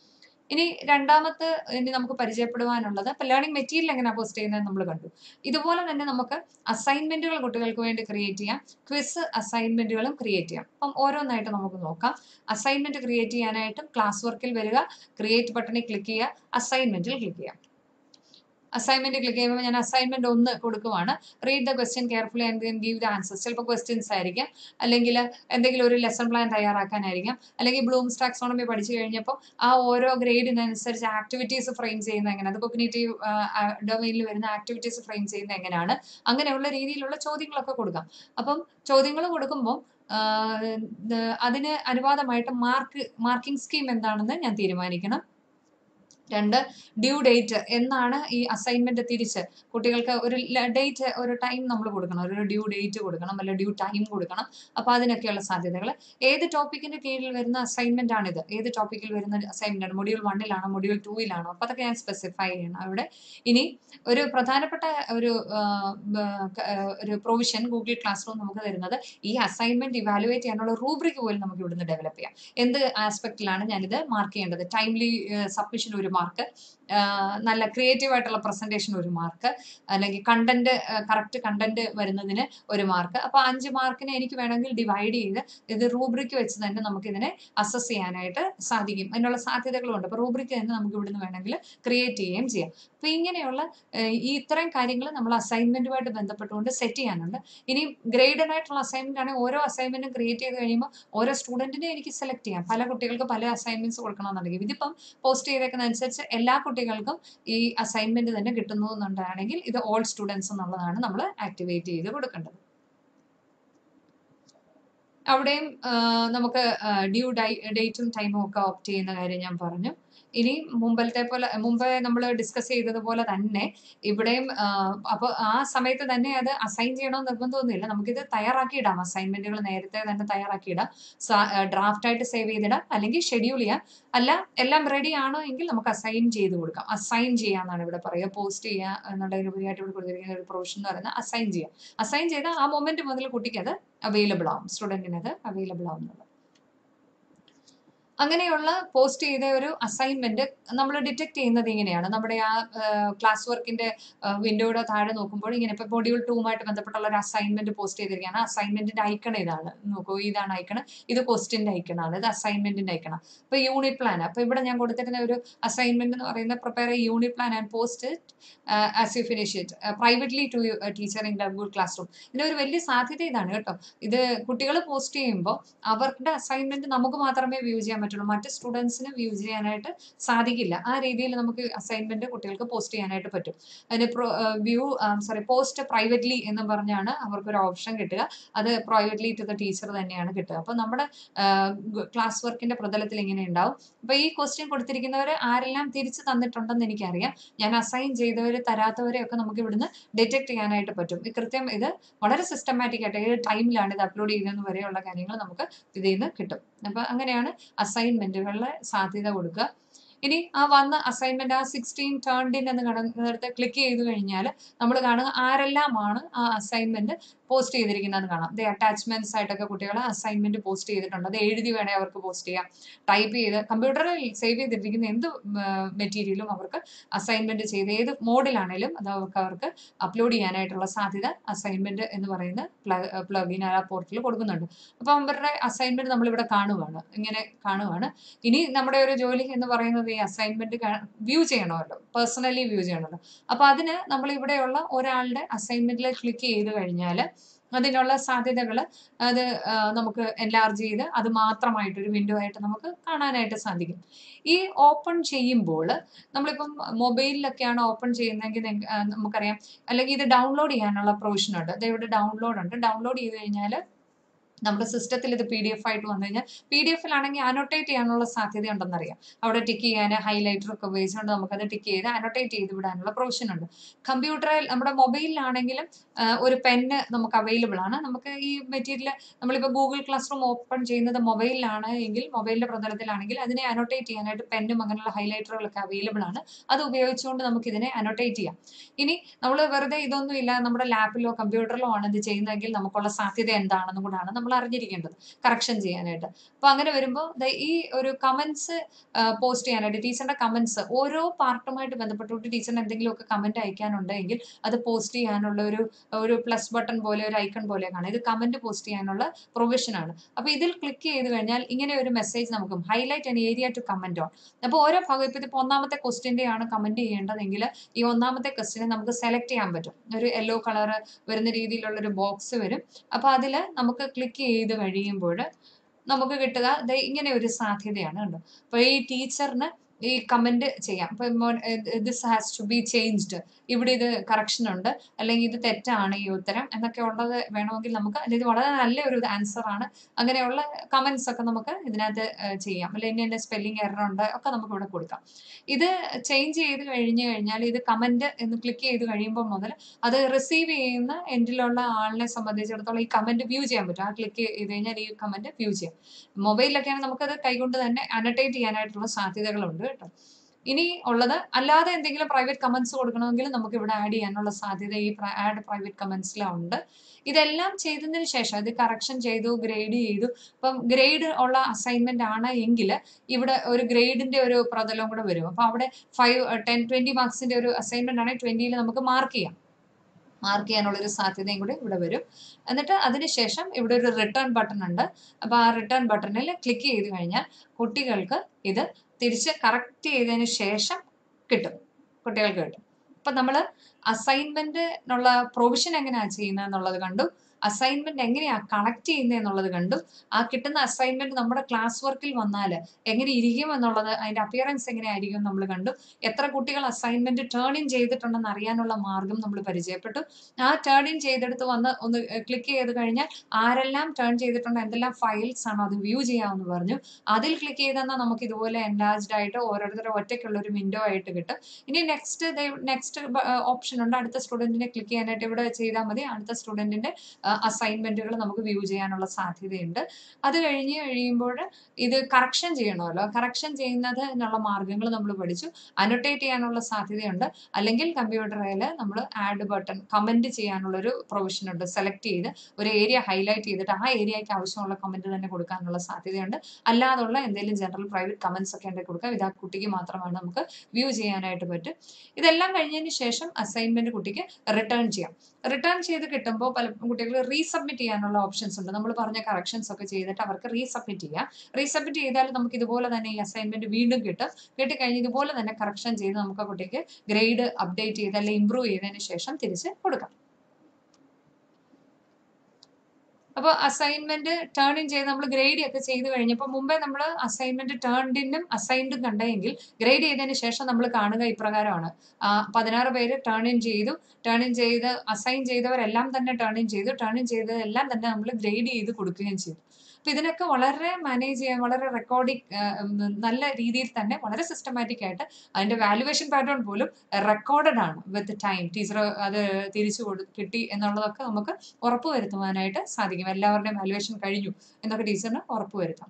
ഇനി രണ്ടാമത്തെ ഇനി നമുക്ക് പരിചയപ്പെടുവാനുള്ളത് ഇപ്പൊ ലേണിംഗ് മെറ്റീരിയൽ എങ്ങനെയാണ് പോസ്റ്റ് ചെയ്യുന്നത് നമ്മൾ കണ്ടു. ഇതുപോലെ തന്നെ നമുക്ക് അസൈൻമെന്റുകൾ കുട്ടികൾക്ക് വേണ്ടി ക്രിയേറ്റ് ചെയ്യാം, ക്വിസ് അസൈൻമെന്റുകളും ക്രിയേറ്റ് ചെയ്യാം. അപ്പം ഓരോന്നായിട്ട് നമുക്ക് നോക്കാം. അസൈൻമെന്റ് ക്രിയേറ്റ് ചെയ്യാനായിട്ടും ക്ലാസ് വർക്കിൽ വരിക, ക്രിയേറ്റ് ബട്ടണിൽ ക്ലിക്ക് ചെയ്യുക, അസൈൻമെന്റിൽ ക്ലിക്ക് ചെയ്യാം. അസൈൻമെന്റ് ക്ലിക്ക് ചെയ്യുമ്പോൾ ഞാൻ അസൈൻമെന്റ് 1 കൊടുക്കുവാണ്. Read the question carefully and give the answers. ചിലപ്പോൾ ക്വസ്റ്റ്യൻസ് ആയിരിക്കാം, അല്ലെങ്കിൽ എന്തെങ്കിലും ഒരു ലെസൺ പ്ലാൻ തയ്യാറാക്കാനായിരിക്കാം, അല്ലെങ്കിൽ ബ്ലൂംസ് ടാക്സോണമി പഠിച്ചു കഴിഞ്ഞപ്പോൾ ആ ഓരോ ഗ്രേഡിനനുസരിച്ച് ആക്ടിവിറ്റീസ് ഫ്രെയിം ചെയ്യുന്നത് എങ്ങനെ, അത് കോഗ്നിറ്റീവ് ഡൊമൈനിൽ വരുന്ന ആക്ടിവിറ്റീസ് ഫ്രെയിം ചെയ്യുന്നത് എങ്ങനെയാണ്, അങ്ങനെയുള്ള രീതിയിലുള്ള ചോദ്യങ്ങളൊക്കെ കൊടുക്കാം. അപ്പം ചോദ്യങ്ങൾ കൊടുക്കുമ്പോൾ അതിന് അനുപാതമായിട്ട് മാർക്കിംഗ് സ്കീം എന്താണെന്ന് ഞാൻ തീരുമാനിക്കണം. 2, ഡ്യൂ ഡേറ്റ് എന്നാണ് ഈ അസൈൻമെന്റ് തിരിച്ച് കുട്ടികൾക്ക് ഒരു ഡേറ്റ്, ഒരു ടൈം നമ്മൾ കൊടുക്കണം, ഒരു ഡ്യൂ ഡേറ്റ് കൊടുക്കണം, അല്ല ഡ്യൂ ടൈം കൊടുക്കണം. അപ്പൊ അതിനൊക്കെയുള്ള സാധ്യതകൾ. ഏത് ടോപ്പിക്കിന്റെ കീഴിൽ വരുന്ന അസൈൻമെന്റ് ആണിത്, ഏത് ടോപ്പിക്കിൽ വരുന്ന അസൈൻമെന്റ് ആണ്, മൊഡ്യൂൾ 1-ലാണോ മൊഡ്യൂൾ 2-ലാണോ, അപ്പൊ അതൊക്കെ ഞാൻ സ്പെസിഫൈ ചെയ്യണം അവിടെ. ഇനി ഒരു പ്രധാനപ്പെട്ട ഒരു പ്രൊവിഷൻ ഗൂഗിൾ ക്ലാസ് റൂം നമുക്ക് തരുന്നത് ഈ അസൈൻമെന്റ് ഇവാലുവേറ്റ് ചെയ്യാനുള്ള റൂബ്രിക് പോലും നമുക്ക് ഇവിടുന്ന് ഡെവലപ്പ് ചെയ്യാം. എന്ത് ആസ്പെക്റ്റിലാണ് ഞാനിത് മാർക്ക് ചെയ്യേണ്ടത്, ടൈംലി സബ്മിഷൻ ഒരു മാർക്ക്, നല്ല ക്രിയേറ്റീവ് ആയിട്ടുള്ള പ്രസന്റേഷൻ ഒരു മാർക്ക്, അല്ലെങ്കിൽ കണ്ടന്റ് കറക്റ്റ് കണ്ടന്റ് വരുന്നതിന് ഒരു മാർക്ക്. അപ്പൊ 5 മാർക്കിനെ എനിക്ക് വേണമെങ്കിൽ ഡിവൈഡ് ചെയ്ത് ഇത് റൂബ്രിക് വെച്ച് തന്നെ നമുക്ക് ഇതിനെ അസസ് ചെയ്യാനായിട്ട് സാധിക്കും. അതിനുള്ള സാധ്യതകളുണ്ട്. അപ്പൊ റൂബ്രിക് തന്നെ നമുക്ക് ഇവിടുന്ന് വേണമെങ്കിൽ ക്രിയേറ്റ് ചെയ്യുകയും ചെയ്യാം. അപ്പൊ ഇങ്ങനെയുള്ള ഈ ഇത്രയും കാര്യങ്ങൾ നമ്മൾ അസൈൻമെന്റുമായിട്ട് ബന്ധപ്പെട്ടുകൊണ്ട് സെറ്റ് ചെയ്യാനുണ്ട്. ഇനി ഗ്രേഡഡ് ആയിട്ടുള്ള അസൈൻമെന്റ് ആണെങ്കിൽ ഓരോ അസൈൻമെന്റും ക്രിയേറ്റ് ചെയ്ത് കഴിയുമ്പോൾ ഓരോ സ്റ്റുഡന്റിനെ എനിക്ക് സെലക്ട് ചെയ്യാം. പല കുട്ടികൾക്ക് പല അസൈൻമെന്റ്സ് കൊടുക്കണമെന്നുണ്ടെങ്കിൽ ഇതിപ്പം പോസ്റ്റ് ചെയ്തേക്കുന്ന അനുസരിച്ച് എല്ലാ കുട്ടികൾക്കും ഈ അസൈൻമെന്റ് തന്നെ കിട്ടുന്നു എന്നുണ്ടാണെങ്കിൽ ഇത് ഓൾ സ്റ്റുഡൻസ് എന്നുള്ളതാണ് നമ്മൾ ആക്ടിവേറ്റ് ചെയ്ത് കൊടുക്കേണ്ടത്. അവിടെയും നമുക്ക് ഡ്യൂ ഡേറ്റും ടൈമും ഒക്കെ ഓപ്റ്റ് ചെയ്യുന്ന കാര്യം ഞാൻ പറഞ്ഞു. ഇനി മുമ്പേ നമ്മൾ ഡിസ്കസ് ചെയ്തതുപോലെ തന്നെ ഇവിടെയും അപ്പോൾ ആ സമയത്ത് തന്നെ അത് അസൈൻ ചെയ്യണമെന്ന് നിർബന്ധമൊന്നുമില്ല. നമുക്കിത് തയ്യാറാക്കിയിടാം, അസൈൻമെന്റുകൾ നേരത്തെ തന്നെ തയ്യാറാക്കിയിടാം, ഡ്രാഫ്റ്റ് ആയിട്ട് സേവ് ചെയ്തിടാം, അല്ലെങ്കിൽ ഷെഡ്യൂൾ ചെയ്യാം. അല്ല എല്ലാം റെഡി ആണോ എങ്കിൽ നമുക്ക് അസൈൻ ചെയ്ത് കൊടുക്കാം. അസൈൻ ചെയ്യാന്നാണ് ഇവിടെ പറയുക, പോസ്റ്റ് ചെയ്യുക എന്നുള്ളതിനുപരിയായിട്ട് ഇവിടെ കൊടുത്തിരിക്കുന്ന ഒരു പ്രൊവിഷൻ എന്ന് പറയുന്നത് അസൈൻ ചെയ്യാം. അസൈൻ ചെയ്താൽ ആ മൊമെന്റ് മുതൽ കുട്ടിക്ക് അത് അവൈലബിൾ ആവും, സ്റ്റുഡന്റിന് അത് അവൈലബിൾ ആവുന്നത്. അങ്ങനെയുള്ള പോസ്റ്റ് ചെയ്ത ഒരു അസൈൻമെന്റ് നമ്മൾ ഡിറ്റക്ട് ചെയ്യുന്നത് ഇങ്ങനെയാണ്. നമ്മുടെ ആ ക്ലാസ് വർക്കിന്റെ വിൻഡോയുടെ താഴെ നോക്കുമ്പോൾ ഇങ്ങനെ ഇപ്പൊ മൊഡ്യൂൾ 2-മായിട്ട് ബന്ധപ്പെട്ടുള്ള ഒരു അസൈൻമെന്റ് പോസ്റ്റ് ചെയ്തിരിക്കുകയാണ്. അസൈൻമെന്റിന്റെ ഐക്കൺ ഇതാണ്, നോക്കൂ, ഇതാണ് ഐക്കൺ, ഇത് ക്വസ്റ്റിന്റെ ഐക്കണാണ്, ഇത് അസൈൻമെന്റിന്റെ ഐക്കണാണ്. ഇപ്പൊ യൂണിറ്റ് പ്ലാൻ, അപ്പൊ ഇവിടെ ഞാൻ കൊടുത്തിരുന്ന ഒരു അസൈൻമെന്റ് എന്ന് പറയുന്നത് prepare a unit plan and post as you finish it privately to teacher in Google classroom. ഇതിന്റെ ഒരു വലിയ സാധ്യത ഇതാണ് കേട്ടോ. ഇത് കുട്ടികൾ പോസ്റ്റ് ചെയ്യുമ്പോൾ അവരുടെ അസൈൻമെന്റ് നമുക്ക് മാത്രമേ വ്യൂ ചെയ്യാൻ പറ്റുള്ളൂ, മറ്റ് സ്റ്റുഡൻസിന് വ്യൂ ചെയ്യാനായിട്ട് സാധിക്കില്ല. ആ രീതിയിൽ നമുക്ക് അസൈൻമെന്റ് കുട്ടികൾക്ക് പോസ്റ്റ് ചെയ്യാനായിട്ട് പറ്റും. അതിന് പോസ്റ്റ് പ്രൈവറ്റ്ലി എന്ന് പറഞ്ഞാണ് അവർക്കൊരു ഓപ്ഷൻ കിട്ടുക. അത് പ്രൈവറ്റ്ലി ടു ദ ടീച്ചർ തന്നെയാണ് കിട്ടുക. അപ്പൊ നമ്മുടെ ക്ലാസ് വർക്കിന്റെ പ്രതലത്തിൽ ഇങ്ങനെ ഉണ്ടാവും. അപ്പൊ ഈ ക്വസ്റ്റ്യൻ കൊടുത്തിരിക്കുന്നവർ ആരെല്ലാം തിരിച്ചു തന്നിട്ടുണ്ടെന്ന് എനിക്കറിയാം. ഞാൻ അസൈൻ ചെയ്തവര് തരാത്തവരെ ഒക്കെ നമുക്ക് ഇവിടുന്ന് ഡിറ്റക്ട് ചെയ്യാനായിട്ട് പറ്റും. കൃത്യം ഇത് വളരെ സിസ്റ്റമാറ്റിക് ആയിട്ട് ഏത് ടൈമിലാണ് ഇത് അപ്ലോഡ് ചെയ്യുന്നതെന്ന് വരെയുള്ള കാര്യങ്ങൾ നമുക്ക് ഇതിൽ നിന്ന് കിട്ടും. അപ്പൊ അങ്ങനെയാണ് അസൈൻമെന്റുകളിലെ സാധ്യത കൊടുക്കുക. ഇനി ആ വന്ന അസൈൻമെന്റ്, ആ 16 ടേൺഡ് ഇൻ എന്ന് കിടന്നിടത്ത് ക്ലിക്ക് ചെയ്ത് കഴിഞ്ഞാൽ നമ്മൾ കാണുക ആരെല്ലാമാണ് ആ അസൈൻമെന്റ് പോസ്റ്റ് ചെയ്തിരിക്കുന്നത് കാണാം. അറ്റാച്ച്മെന്റ്സ് ആയിട്ടൊക്കെ കുട്ടികൾ അസൈൻമെന്റ് പോസ്റ്റ് ചെയ്തിട്ടുണ്ട്. അത് എഴുതി വേണേ അവർക്ക് പോസ്റ്റ് ചെയ്യാം, ടൈപ്പ് ചെയ്ത് കമ്പ്യൂട്ടറിൽ സേവ് ചെയ്തിരിക്കുന്ന എന്ത് മെറ്റീരിയലും അവർക്ക് അസൈൻമെന്റ് ചെയ്ത് ഏത് മോഡിലാണേലും അത് അവർക്ക് അപ്ലോഡ് ചെയ്യാനായിട്ടുള്ള സാധ്യത അസൈൻമെന്റ് എന്ന് പറയുന്ന പ്ലഗിൻ ആ പോർട്ടലിൽ കൊടുക്കുന്നുണ്ട്. അപ്പൊ അവരുടെ അസൈൻമെന്റ് നമ്മളിവിടെ കാണുവാണ്, ഇങ്ങനെ കാണുവാണ്. ഇനി നമ്മുടെ ഒരു ജോലി എന്ന് പറയുന്നത് ഈ അസൈൻമെന്റ് വ്യൂ ചെയ്യണമല്ലോ, പേഴ്സണലി വ്യൂ ചെയ്യണമല്ലോ. അപ്പൊ അതിന് നമ്മൾ ഇവിടെയുള്ള ഒരാളുടെ അസൈൻമെന്റിൽ ക്ലിക്ക് ചെയ്ത് കഴിഞ്ഞാൽ അതിനുള്ള സാധ്യതകൾ അത് നമുക്ക് എൻലാർജ് ചെയ്ത് അത് മാത്രമായിട്ടൊരു വിൻഡോ ആയിട്ട് നമുക്ക് കാണാനായിട്ട് സാധിക്കും. ഈ ഓപ്പൺ ചെയ്യുമ്പോൾ നമ്മളിപ്പം മൊബൈലിലൊക്കെയാണ് ഓപ്പൺ ചെയ്യുന്നതെങ്കിൽ നമുക്കറിയാം, അല്ലെങ്കിൽ ഇത് ഡൗൺലോഡ് ചെയ്യാനുള്ള പ്രൊവിഷൻ ഉണ്ട്. അത് ഇവിടെ ഡൗൺലോഡ് ഉണ്ട്. ഡൗൺലോഡ് ചെയ്ത് കഴിഞ്ഞാൽ നമ്മുടെ സിസ്റ്റത്തിൽ ഇത് PDF ആയിട്ട് വന്നു കഴിഞ്ഞാൽ PDF-ലാണെങ്കിൽ അനോട്ടേറ്റ് ചെയ്യാനുള്ള സാധ്യത ഉണ്ടെന്നറിയാം. അവിടെ ടിക്ക് ചെയ്യാൻ ഹൈലൈറ്റർ ഒക്കെ ഉപയോഗിച്ചുകൊണ്ട് നമുക്കത് ടിക്ക് ചെയ്ത് അനോട്ടേറ്റ് ചെയ്ത് വിടാനുള്ള പ്രൊവിഷൻ ഉണ്ട്. കമ്പ്യൂട്ടറിൽ നമ്മുടെ മൊബൈലിലാണെങ്കിലും ഒരു പെന്ന് നമുക്ക് അവൈലബിൾ ആണ്. നമുക്ക് ഈ മെറ്റീരിയൽ നമ്മളിപ്പോൾ ഗൂഗിൾ ക്ലാസ് റൂം ഓപ്പൺ ചെയ്യുന്നത് മൊബൈലിലാണ് എങ്കിൽ, മൊബൈലിന്റെ പ്രതലത്തിലാണെങ്കിൽ അതിനെ അനോട്ടേറ്റ് ചെയ്യാനായിട്ട് പെന്നും അങ്ങനെയുള്ള ഹൈലൈറ്ററുകളൊക്കെ അവൈലബിൾ ആണ്. അത് ഉപയോഗിച്ചുകൊണ്ട് നമുക്ക് ഇതിനെ അനോട്ടേറ്റ് ചെയ്യാം. ഇനി നമ്മൾ വെറുതെ ഇതൊന്നും ഇല്ല നമ്മുടെ ലാപ്പിലോ കമ്പ്യൂട്ടറിലോ ആണ് ഇത് ചെയ്യുന്നതെങ്കിൽ നമുക്കുള്ള സാധ്യത എന്താണെന്നും കൂടാണ് നമ്മൾ നമ്മൾ അറിഞ്ഞിരിക്കേണ്ടത് കറക്ഷൻ ചെയ്യാനായിട്ട്. അപ്പൊ അങ്ങനെ വരുമ്പോൾ ഈ ഒരു കമന്റ്സ് പോസ്റ്റ് ചെയ്യാനായിട്ട് ടീച്ചറിന്റെ കമന്റ്സ് ഓരോ പാർട്ടുമായിട്ട് ബന്ധപ്പെട്ടുകൊണ്ട് ടീച്ചറിന് എന്തെങ്കിലുമൊക്കെ കമന്റ് അയക്കാനുണ്ടെങ്കിൽ അത് പോസ്റ്റ് ചെയ്യാനുള്ള ഒരു പ്ലസ് ബട്ടൺ പോലെ ഒരു ഐക്കൺ പോലെ കാണാം. ഇത് കമന്റ് പോസ്റ്റ് ചെയ്യാനുള്ള പ്രൊവിഷൻ ആണ്. അപ്പൊ ഇതിൽ ക്ലിക്ക് ചെയ്ത് കഴിഞ്ഞാൽ ഇങ്ങനെ ഒരു മെസ്സേജ് നമുക്ക് highlight an area to comment on. അപ്പൊ ഓരോ ഭാഗം ഇപ്പൊ ഒന്നാമത്തെ ക്വസ്റ്റിന്റെ ആണ് കമന്റ് ചെയ്യേണ്ടതെങ്കിൽ ഈ ഒന്നാമത്തെ ക്വസ്റ്റിനെ നമുക്ക് സെലക്ട് ചെയ്യാൻ പറ്റും. ഒരു യെല്ലോ കളർ വരുന്ന രീതിയിലുള്ള ഒരു ബോക്സ് വരും. അപ്പൊ അതിൽ നമുക്ക് ക്ലിക്ക് ചെയ്ത് കഴിയുമ്പോൾ നമുക്ക് കിട്ടുക ഇങ്ങനെ ഒരു സാധ്യതയാണ് കണ്ടോ. അപ്പൊ ഈ ടീച്ചറിന് ഈ കമന്റ് ചെയ്യാം. ഇപ്പൊ this has to be changed, ഇവിടെ ഇത് കറക്ഷൻ ഉണ്ട്, അല്ലെങ്കിൽ ഇത് തെറ്റാണ് ഈ ഉത്തരം എന്നൊക്കെ ഉള്ളത് വേണമെങ്കിൽ നമുക്ക്, ഇത് വളരെ നല്ല ഒരു ആൻസർ ആണ്, അങ്ങനെയുള്ള കമന്റ്സ് ഒക്കെ നമുക്ക് ഇതിനകത്ത് ചെയ്യാം. അല്ലെങ്കിൽ എന്റെ സ്പെല്ലിംഗ് എറർ ഉണ്ട് ഒക്കെ നമുക്ക് ഇവിടെ കൊടുക്കാം. ഇത് ചേഞ്ച് ചെയ്ത് കഴിഞ്ഞാൽ ഇത് കമന്റ് എന്ന് ക്ലിക്ക് ചെയ്ത് കഴിയുമ്പോൾ മുതൽ അത് റിസീവ് ചെയ്യുന്ന എൻഡിലുള്ള ആളിനെ സംബന്ധിച്ചിടത്തോളം ഈ കമന്റ് വ്യൂ ചെയ്യാൻ പറ്റും. ആ ക്ലിക്ക് ചെയ്ത് കഴിഞ്ഞാൽ ഈ കമന്റ് വ്യൂ ചെയ്യാം. മൊബൈലിലൊക്കെയാണ് നമുക്കത് കൈകൊണ്ട് തന്നെ അനോട്ടേറ്റ് ചെയ്യാനായിട്ടുള്ള സാധ്യതകളുണ്ട് കേട്ടോ. ഇനി ഉള്ളത് അല്ലാതെ എന്തെങ്കിലും പ്രൈവറ്റ് കമന്റ്സ് കൊടുക്കണമെങ്കിൽ നമുക്ക് ഇവിടെ ആഡ് ചെയ്യാനുള്ള സാധ്യത ഈ ആഡ് പ്രൈവറ്റ് കമന്റ്സിലുണ്ട്. ഇതെല്ലാം ചെയ്തതിന് ശേഷം ഇത് കറക്ഷൻ ചെയ്തു, ഗ്രേഡ് ചെയ്തു. ഇപ്പം ഗ്രേഡ് ഉള്ള അസൈൻമെന്റ് ആണ് എങ്കിൽ ഇവിടെ ഒരു ഗ്രേഡിന്റെ ഒരു പ്രതലം കൂടെ വരും. അപ്പൊ അവിടെ 5, 10, 20 മാർക്സിന്റെ ഒരു അസൈൻമെന്റ് ആണെങ്കിൽ 20ൽ നമുക്ക് മാർക്ക് ചെയ്യാനുള്ള ഒരു സാധ്യതയും കൂടി ഇവിടെ വരും. എന്നിട്ട് അതിനുശേഷം ഇവിടെ ഒരു റിട്ടേൺ ബട്ടൺ ഉണ്ട്. അപ്പൊ ആ റിട്ടേൺ ബട്ടണിൽ ക്ലിക്ക് ചെയ്ത് കഴിഞ്ഞാൽ കുട്ടികൾക്ക് ഇത് തിരിച്ച് കറക്റ്റ് ചെയ്തതിന് ശേഷം കുട്ടികൾക്ക് കിട്ടും. അപ്പൊ നമ്മൾ അസൈൻമെന്റിനുള്ള പ്രൊവിഷൻ എങ്ങനെയാ ചെയ്യുന്നത് എന്നുള്ളത് കണ്ടു. അസൈൻമെന്റ് എങ്ങനെയാ കണക്ട് ചെയ്യുന്നത് എന്നുള്ളത് കണ്ടു. ആ കിട്ടുന്ന അസൈൻമെന്റ് നമ്മുടെ ക്ലാസ് വർക്കിൽ വന്നാൽ എങ്ങനെ ഇരിക്കും എന്നുള്ളത്, അതിന്റെ അപ്പിയറൻസ് എങ്ങനെയായിരിക്കും നമ്മൾ കണ്ടു. എത്ര കുട്ടികൾ അസൈൻമെന്റ് ടേൺ ഇൻ ചെയ്തിട്ടുണ്ടെന്ന് അറിയാനുള്ള മാർഗം നമ്മൾ പരിചയപ്പെട്ടു. ആ ടേൺ ഇൻ ചെയ്തെടുത്ത് വന്ന് ഒന്ന് ക്ലിക്ക് ചെയ്ത് കഴിഞ്ഞാൽ ആരെല്ലാം ടേൺ ചെയ്തിട്ടുണ്ടോ, എന്തെല്ലാം ഫയൽസ് ആണോ അത് വ്യൂ ചെയ്യാമെന്ന് പറഞ്ഞു. അതിൽ ക്ലിക്ക് ചെയ്തെന്നാൽ നമുക്ക് ഇതുപോലെ എൻലാർജ്ഡ് ആയിട്ട് ഓരോരുത്തരും ഒറ്റയ്ക്കുള്ള ഒരു വിൻഡോ ആയിട്ട് കിട്ടും. ഇനി നെക്സ്റ്റ് ഓപ്ഷൻ ഉണ്ട്. അടുത്ത സ്റ്റുഡന്റിനെ ക്ലിക്ക് ചെയ്യാനായിട്ട് ഇവിടെ ചെയ്താൽ മതി. അടുത്ത സ്റ്റുഡന്റിന്റെ അസൈൻമെന്റുകൾ നമുക്ക് വ്യൂ ചെയ്യാനുള്ള സാധ്യതയുണ്ട്. അത് കഴിയുമ്പോൾ ഇത് കറക്ഷൻ ചെയ്യണമല്ലോ. കറക്ഷൻ ചെയ്യുന്നതിനുള്ള മാർഗങ്ങൾ നമ്മൾ പഠിച്ചു. അനോട്ടേറ്റ് ചെയ്യാനുള്ള സാധ്യതയുണ്ട്. അല്ലെങ്കിൽ കമ്പ്യൂട്ടറിൽ നമ്മൾ ആഡ് ബട്ടൺ കമന്റ് ചെയ്യാനുള്ള ഒരു പ്രൊവിഷൻ ഉണ്ട്. സെലക്ട് ചെയ്ത് ഒരു ഏരിയ ഹൈലൈറ്റ് ചെയ്തിട്ട് ആ ഏരിയയ്ക്ക് ആവശ്യമുള്ള കമന്റ് തന്നെ കൊടുക്കാനുള്ള സാധ്യതയുണ്ട്. അല്ലാതുള്ള എന്തെങ്കിലും ജനറൽ പ്രൈവറ്റ് കമന്റ്സ് ഒക്കെ ഉണ്ടെങ്കിൽ കൊടുക്കാം. ഇത് ആ കുട്ടിക്ക് മാത്രമാണ് നമുക്ക് വ്യൂ ചെയ്യാനായിട്ട് പറ്റും. ഇതെല്ലാം കഴിഞ്ഞതിന് ശേഷം അസൈൻമെന്റ് കുട്ടിക്ക് റിട്ടേൺ ചെയ്യാം. റിട്ടേൺ ചെയ്ത് കിട്ടുമ്പോൾ പല കുട്ടികൾ റീസബ്മിറ്റ് ചെയ്യാനുള്ള ഓപ്ഷൻസ് ഉണ്ട്. നമ്മൾ പറഞ്ഞ കറക്ഷൻസ് ഒക്കെ ചെയ്തിട്ട് അവർക്ക് റീസബ്മിറ്റ് ചെയ്യാം. റീസബ്മിറ്റ് ചെയ്താൽ നമുക്ക് ഇതുപോലെ തന്നെ ഈ അസൈൻമെന്റ് വീണ്ടും കിട്ടിക്കഴിഞ്ഞ് ഇതുപോലെ തന്നെ കറക്ഷൻ ചെയ്ത് നമുക്ക് ആ കുട്ടിക്ക് ഗ്രേഡ് അപ്ഡേറ്റ് ചെയ്ത് അല്ലെങ്കിൽ ഇംപ്രൂവ് ചെയ്തതിന് ശേഷം തിരിച്ച് കൊടുക്കാം. അപ്പോൾ അസൈൻമെന്റ് ടേൺ ഇൻ ചെയ്ത് നമ്മൾ ഗ്രേഡ് ഒക്കെ ചെയ്ത് കഴിഞ്ഞപ്പോൾ മുമ്പേ നമ്മൾ അസൈൻമെന്റ് ടേൺഡ് ഇന്നും അസൈൻഡും കണ്ടെങ്കിൽ ഗ്രേഡ് ചെയ്തതിന് ശേഷം നമ്മൾ കാണുക ഇപ്രകാരമാണ്. 16 പേര് ടേൺ ഇൻ ചെയ്ത് അസൈൻ ചെയ്തവരെല്ലാം തന്നെ ടേൺ ഇൻ ചെയ്തതെല്ലാം തന്നെ നമ്മൾ ഗ്രേഡ് ചെയ്ത് കൊടുക്കുകയും ചെയ്തു. അപ്പൊ ഇതിനൊക്കെ വളരെ മാനേജ് ചെയ്യാൻ, വളരെ റെക്കോർഡിംഗ് നല്ല രീതിയിൽ തന്നെ വളരെ സിസ്റ്റമാറ്റിക് ആയിട്ട് അതിന്റെ വാല്യുവേഷൻ പാറ്റേൺ പോലും റെക്കോർഡഡ് ആണ് വിത്ത് ടൈം. ടീച്ചർ അത് തിരിച്ചു കിട്ടി എന്നുള്ളതൊക്കെ നമുക്ക് ഉറപ്പുവരുത്തുവാനായിട്ട് സാധിക്കും. എല്ലാവരുടെയും വാല്യുവേഷൻ കഴിഞ്ഞു എന്നൊക്കെ ടീച്ചറിന് ഉറപ്പുവരുത്താം.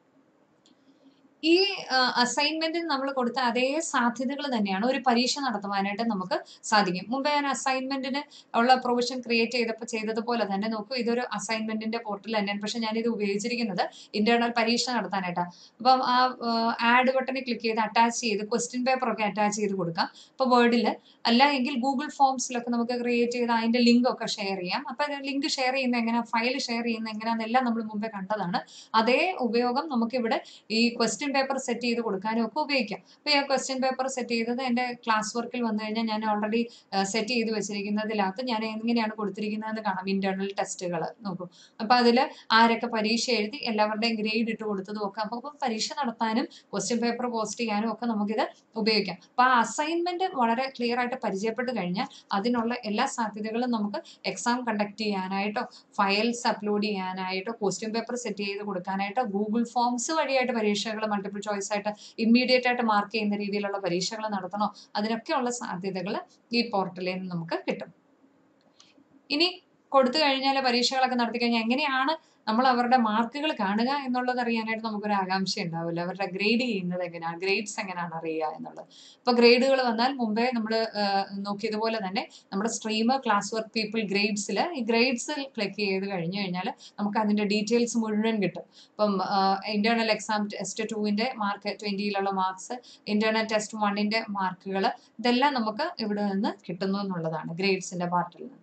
ഈ അസൈൻമെന്റിന് നമ്മൾ കൊടുത്ത അതേ സാധ്യതകൾ തന്നെയാണ് ഒരു പരീക്ഷ നടത്തുവാനായിട്ട് നമുക്ക് സാധിക്കും. മുമ്പേ ഞാൻ അസൈൻമെന്റിന് ഉള്ള പ്രൊവിഷൻ ക്രിയേറ്റ് ചെയ്തതുപോലെ തന്നെ നോക്കൂ, ഇതൊരു അസൈൻമെന്റിന്റെ പോർട്ടൽ തന്നെയാണ്. പക്ഷെ ഞാനിത് ഉപയോഗിച്ചിരിക്കുന്നത് ഇന്റേണൽ പരീക്ഷ നടത്താനായിട്ടാണ്. അപ്പം ആ ആഡ് ബട്ടണിൽ ക്ലിക്ക് ചെയ്ത് അറ്റാച്ച് ചെയ്ത് ക്വസ്റ്റ്യൻ പേപ്പർ ഒക്കെ അറ്റാച്ച് ചെയ്ത് കൊടുക്കാം. ഇപ്പൊ വേർഡിൽ അല്ല എങ്കിൽ ഗൂഗിൾ ഫോംസിലൊക്കെ നമുക്ക് ക്രിയേറ്റ് ചെയ്ത് അതിന്റെ ലിങ്ക് ഒക്കെ ഷെയർ ചെയ്യാം. അപ്പൊ ലിങ്ക് ഷെയർ ചെയ്യുന്ന എങ്ങനെ, ഫയൽ ഷെയർ ചെയ്യുന്ന എങ്ങനെയാണെന്നെല്ലാം നമ്മൾ മുമ്പേ കണ്ടതാണ്. അതേ ഉപയോഗം നമുക്കിവിടെ ഈ ക്വസ്റ്റ്യൻ പേപ്പർ സെറ്റ് ചെയ്ത് കൊടുക്കാനും ഒക്കെ ഉപയോഗിക്കാം. അപ്പൊ ഈ ക്വസ്റ്റ്യൻ പേപ്പർ സെറ്റ് ചെയ്തത് എന്റെ ക്ലാസ് വർക്കിൽ വന്നു കഴിഞ്ഞാൽ ഞാൻ ഓൾറെഡി സെറ്റ് ചെയ്ത് വെച്ചിരിക്കുന്നതിനകത്ത് ഞാൻ എങ്ങനെയാണ് കൊടുത്തിരിക്കുന്നതെന്ന് കാണാം. ഇന്റേണൽ ടെസ്റ്റുകൾ നോക്കൂ. അപ്പൊ അതിൽ ആരൊക്കെ പരീക്ഷ എഴുതി എല്ലാവരുടെയും ഗ്രേഡ് ഇട്ട് കൊടുത്തതും ഒക്കെ. അപ്പൊ പരീക്ഷ നടത്താനും ക്വസ്റ്റ്യൻ പേപ്പർ പോസ്റ്റ് ചെയ്യാനും ഒക്കെ നമുക്കിത് ഉപയോഗിക്കാം. അപ്പൊ ആ അസൈൻമെന്റ് വളരെ ക്ലിയർ ആയിട്ട് പരിചയപ്പെട്ട് കഴിഞ്ഞാൽ അതിനുള്ള എല്ലാ സാധ്യതകളും നമുക്ക് എക്സാം കണ്ടക്ട് ചെയ്യാനായിട്ടോ ഫയൽസ് അപ്ലോഡ് ചെയ്യാനായിട്ടോ ക്വസ്റ്റ്യൻ പേപ്പർ സെറ്റ് ചെയ്ത് കൊടുക്കാനായിട്ടോ ഗൂഗിൾ ഫോംസ് വഴിയായിട്ട് പരീക്ഷകൾ മൾട്ടിപ്പിൾ ചോയ്സ് ആയിട്ട് ഇമ്മീഡിയറ്റ് ആയിട്ട് മാർക്ക് ചെയ്യുന്ന രീതിയിലുള്ള പരീക്ഷകൾ നടത്തണോ, അതിനൊക്കെയുള്ള സാധ്യതകൾ ഈ പോർട്ടലിൽ നിന്ന് നമുക്ക് കിട്ടും. ഇനി കൊടുത്തു കഴിഞ്ഞാൽ പരീക്ഷകളൊക്കെ നടത്തി കഴിഞ്ഞാൽ എങ്ങനെയാണ് നമ്മൾ അവരുടെ മാർക്കുകൾ കാണുക എന്നുള്ളത് അറിയാനായിട്ട് നമുക്കൊരു ആകാംക്ഷ ഉണ്ടാവില്ല. അവരുടെ ഗ്രേഡ് ചെയ്യുന്നത് എങ്ങനെയാണ്, ഗ്രേഡ്സ് എങ്ങനെയാണ് അറിയുക എന്നുള്ളത്. ഇപ്പൊ ഗ്രേഡുകൾ വന്നാൽ മുമ്പേ നമ്മൾ നോക്കിയതുപോലെ തന്നെ നമ്മുടെ സ്ട്രീം, ക്ലാസ് വർക്ക്, പീപ്പിൾ, ഗ്രേഡ്സിൽ ഈ ഗ്രേഡ്സിൽ ക്ലിക്ക് ചെയ്ത് കഴിഞ്ഞു കഴിഞ്ഞാൽ നമുക്ക് അതിന്റെ ഡീറ്റെയിൽസ് മുഴുവൻ കിട്ടും. ഇപ്പം ഇന്റേണൽ എക്സാം ടെസ്റ്റ് 2ന്റെ മാർക്ക് 20യിലുള്ള മാർക്സ്, ഇന്റേണൽ ടെസ്റ്റ് 1ന്റെ മാർക്കുകൾ, ഇതെല്ലാം നമുക്ക് ഇവിടെ നിന്ന് കിട്ടുന്നു എന്നുള്ളതാണ് ഗ്രേഡ്സിന്റെ പാർട്ടിൽ നിന്ന്.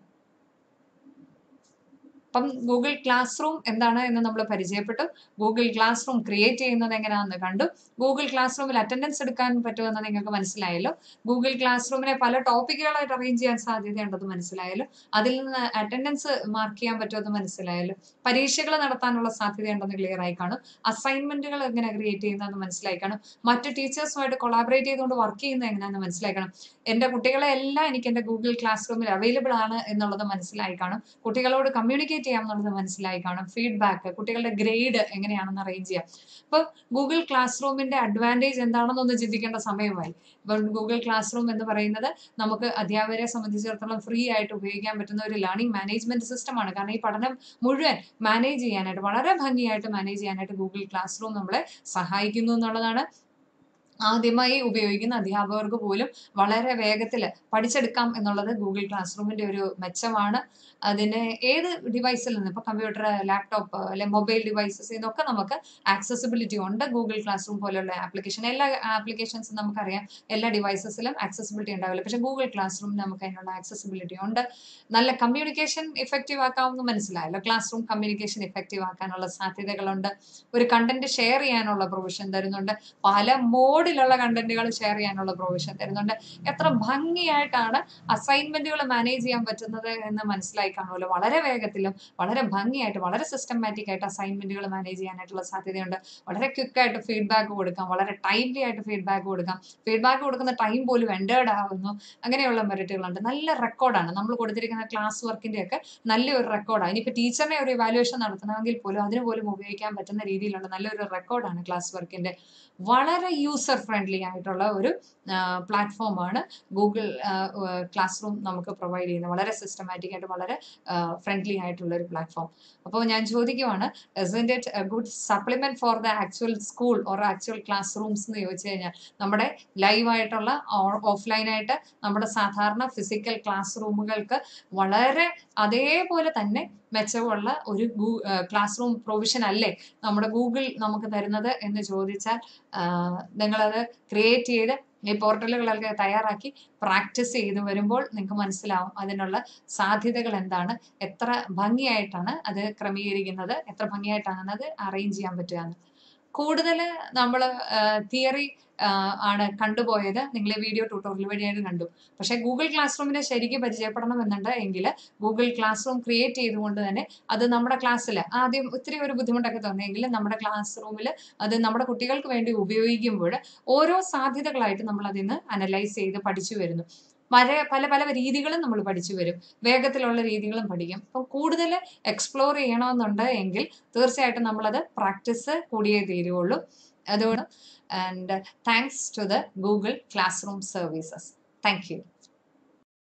അപ്പം ഗൂഗിൾ ക്ലാസ് റൂം എന്താണ് എന്ന് നമ്മൾ പരിചയപ്പെട്ടു. ഗൂഗിൾ ക്ലാസ് റൂം ക്രിയേറ്റ് ചെയ്യുന്നത് എങ്ങനെയാണെന്ന് കണ്ടു. ഗൂഗിൾ ക്ലാസ് റൂമിൽ അറ്റൻഡൻസ് എടുക്കാൻ പറ്റുമെന്ന് നിങ്ങൾക്ക് മനസ്സിലായല്ലോ. ഗൂഗിൾ ക്ലാസ് റൂമിനെ പല ടോപ്പിക്കുകളായിട്ട് അറേഞ്ച് ചെയ്യാൻ സാധ്യതയുണ്ടെന്ന് മനസ്സിലായല്ലോ. അതിൽ നിന്ന് അറ്റൻഡൻസ് മാർക്ക് ചെയ്യാൻ പറ്റുമെന്ന് മനസ്സിലായല്ലോ. പരീക്ഷകൾ നടത്താനുള്ള സാധ്യതയുണ്ടെന്ന് ക്ലിയർ ആയി കാണും. അസൈൻമെന്റുകൾ എങ്ങനെ ക്രിയേറ്റ് ചെയ്യുന്നതെന്ന് മനസ്സിലായി കാണും. മറ്റ് ടീച്ചേഴ്സുമായിട്ട് കൊളാബറേറ്റ് ചെയ്തുകൊണ്ട് വർക്ക് ചെയ്യുന്നത് എങ്ങനെയാണെന്ന് മനസ്സിലായി കാണും. എന്റെ കുട്ടികളെ എല്ലാം എനിക്ക് എന്റെ ഗൂഗിൾ ക്ലാസ് റൂമിൽ അവൈലബിൾ ആണ് എന്നുള്ളത് മനസ്സിലായി കാണും. കുട്ടികളോട് കമ്മ്യൂണിക്കേറ്റ് ചെയ്യാം എന്നുള്ളത് മനസ്സിലായി കാണും. ഫീഡ്ബാക്ക്, കുട്ടികളുടെ ഗ്രേഡ് എങ്ങനെയാണെന്ന് അറേഞ്ച് ചെയ്യാം. അപ്പൊ ഗൂഗിൾ ക്ലാസ് റൂമിന്റെ അഡ്വാൻറ്റേജ് എന്താണെന്നൊന്ന് ചിന്തിക്കേണ്ട സമയമായി. ഇപ്പൊ ഗൂഗിൾ ക്ലാസ് റൂം എന്ന് പറയുന്നത് നമുക്ക് അധ്യാപകരെ സംബന്ധിച്ചിടത്തോളം ഫ്രീ ആയിട്ട് ഉപയോഗിക്കാൻ പറ്റുന്ന ഒരു ലേണിംഗ് മാനേജ്മെന്റ് സിസ്റ്റമാണ്. കാരണം ഈ പഠനം മുഴുവൻ മാനേജ് ചെയ്യാനായിട്ട്, വളരെ ഭംഗിയായിട്ട് മാനേജ് ചെയ്യാനായിട്ട് ഗൂഗിൾ ക്ലാസ് റൂം നമ്മളെ സഹായിക്കുന്നു എന്നുള്ളതാണ്. ആദ്യമായി ഉപയോഗിക്കുന്ന അധ്യാപകർക്ക് പോലും വളരെ വേഗത്തിൽ പഠിച്ചെടുക്കാം എന്നുള്ളത് ഗൂഗിൾ ക്ലാസ് റൂമിന്റെ ഒരു മെച്ചമാണ്. അതിന് ഏത് ഡിവൈസിൽ നിന്ന്, ഇപ്പൊ കമ്പ്യൂട്ടർ, ലാപ്ടോപ്പ്, അല്ലെ മൊബൈൽ ഡിവൈസസ്, ഇതൊക്കെ നമുക്ക് ആക്സസിബിലിറ്റി ഉണ്ട്. ഗൂഗിൾ ക്ലാസ് റൂം പോലെയുള്ള ആപ്ലിക്കേഷൻ, എല്ലാ ആപ്ലിക്കേഷൻസും നമുക്കറിയാം എല്ലാ ഡിവൈസസിലും ആക്സസിബിലിറ്റി ഉണ്ടാവില്ല. പക്ഷെ ഗൂഗിൾ ക്ലാസ് റൂം നമുക്ക് അതിനുള്ള ആക്സസിബിലിറ്റി ഉണ്ട്. നല്ല കമ്മ്യൂണിക്കേഷൻ ഇഫക്റ്റീവ് ആക്കാമെന്ന് മനസ്സിലായല്ലോ. ക്ലാസ് റൂം കമ്മ്യൂണിക്കേഷൻ ഇഫക്റ്റീവ് ആക്കാനുള്ള സാധ്യതകളുണ്ട്. ഒരു കണ്ടന്റ് ഷെയർ ചെയ്യാനുള്ള പ്രൊവിഷൻ തരുന്നുണ്ട്. പല മോഡിലുള്ള കണ്ടന്റുകൾ ഷെയർ ചെയ്യാനുള്ള പ്രൊവിഷൻ തരുന്നുണ്ട്. എത്ര ഭംഗിയായിട്ടാണ് അസൈൻമെന്റുകൾ മാനേജ് ചെയ്യാൻ പറ്റുന്നത് എന്ന് മനസ്സിലായി കാണുമല്ലോ. വളരെ വേഗത്തിലും വളരെ ഭംഗിയായിട്ട് വളരെ സിസ്റ്റമാറ്റിക് ആയിട്ട് അസൈൻമെന്റുകൾ മാനേജ് ചെയ്യാനായിട്ടുള്ള സാധ്യതയുണ്ട്. വളരെ ക്വിക്കായിട്ട് ഫീഡ്ബാക്ക് കൊടുക്കാം, വളരെ ടൈംലി ആയിട്ട് ഫീഡ്ബാക്ക് കൊടുക്കാം. ഫീഡ്ബാക്ക് കൊടുക്കുന്ന ടൈം പോലും എൻഡേർഡ് ആവുന്നു. അങ്ങനെയുള്ള മെറിറ്റുകളുണ്ട്. നല്ല റെക്കോർഡാണ് നമ്മൾ കൊടുത്തിരിക്കുന്ന ക്ലാസ് വർക്കിന്റെ ഒക്കെ നല്ലൊരു റെക്കോർഡാണ്. ഇനിയിപ്പോൾ ടീച്ചറിനെ ഒരു ഇവാലുവേഷൻ നടത്തണമെങ്കിൽ പോലും അതിന് പോലും ഉപയോഗിക്കാൻ പറ്റുന്ന രീതിയിലുള്ള നല്ലൊരു റെക്കോർഡാണ് ക്ലാസ് വർക്കിന്റെ. വളരെ യൂസർ ഫ്രണ്ട്ലി ആയിട്ടുള്ള ഒരു പ്ലാറ്റ്ഫോമാണ് ഗൂഗിൾ ക്ലാസ് റൂം നമുക്ക് പ്രൊവൈഡ് ചെയ്യുന്നത്. വളരെ സിസ്റ്റമാറ്റിക് ആയിട്ട് വളരെ ഫ്രണ്ട്ലി ആയിട്ടുള്ള ഒരു പ്ലാറ്റ്ഫോം. അപ്പോൾ ഞാൻ ചോദിക്കുവാണ്, isn't it a good supplement for the actual school or actual classrooms എന്ന് ചോദിച്ചു കഴിഞ്ഞാൽ, നമ്മുടെ ലൈവ് ആയിട്ടുള്ള ഓഫ്ലൈൻ ആയിട്ട് നമ്മുടെ സാധാരണ ഫിസിക്കൽ ക്ലാസ് റൂമുകൾക്ക് വളരെ അതേപോലെ തന്നെ മെച്ചമുള്ള ഒരു ക്ലാസ് റൂം പ്രൊവിഷൻ അല്ലേ നമ്മുടെ ഗൂഗിൾ നമുക്ക് തരുന്നത് എന്ന് ചോദിച്ചാൽ, നിങ്ങളത് ക്രിയേറ്റ് ചെയ്ത് ഈ പോർട്ടലുകളൊക്കെ തയ്യാറാക്കി പ്രാക്ടീസ് ചെയ്ത് വരുമ്പോൾ നിങ്ങൾക്ക് മനസ്സിലാവും അതിനുള്ള സാധ്യതകൾ എന്താണ്, എത്ര ഭംഗിയായിട്ടാണ് അത് ക്രമീകരിക്കുന്നത്, എത്ര ഭംഗിയായിട്ടാണ് അത് അറേഞ്ച് ചെയ്യാൻ പറ്റുക എന്ന്. കൂടുതൽ നമ്മൾ തിയറി ആണ് കണ്ടുപോയത്. നിങ്ങൾ വീഡിയോ ട്യൂട്ടോറിയൽ വഴിയായിട്ട് കണ്ടു. പക്ഷേ ഗൂഗിൾ ക്ലാസ് റൂമിനെ ശരിക്കും പരിചയപ്പെടണം എന്നുണ്ട് എങ്കിൽ ഗൂഗിൾ ക്ലാസ് റൂം ക്രിയേറ്റ് ചെയ്തുകൊണ്ട് തന്നെ അത് നമ്മുടെ ക്ലാസ്സിൽ ആദ്യം ഒത്തിരി ഒരു ബുദ്ധിമുട്ടൊക്കെ തോന്നിയെങ്കിലും നമ്മുടെ ക്ലാസ് റൂമിൽ അത് നമ്മുടെ കുട്ടികൾക്ക് വേണ്ടി ഉപയോഗിക്കുമ്പോൾ ഓരോ സാധ്യതകളായിട്ട് നമ്മൾ അതിന്ന് അനലൈസ് ചെയ്ത് പഠിച്ചു വരുന്നു. പല പല രീതികളും നമ്മൾ പഠിച്ചു വരും. വേഗത്തിലുള്ള രീതികളും പഠിക്കും. അപ്പം കൂടുതൽ എക്സ്പ്ലോർ ചെയ്യണമെന്നുണ്ട് എങ്കിൽ തീർച്ചയായിട്ടും നമ്മളത് പ്രാക്ടീസ് കൂടിയേ തീരുള്ളൂ. അതുകൊണ്ട് and thanks to the Google classroom services. Thank U.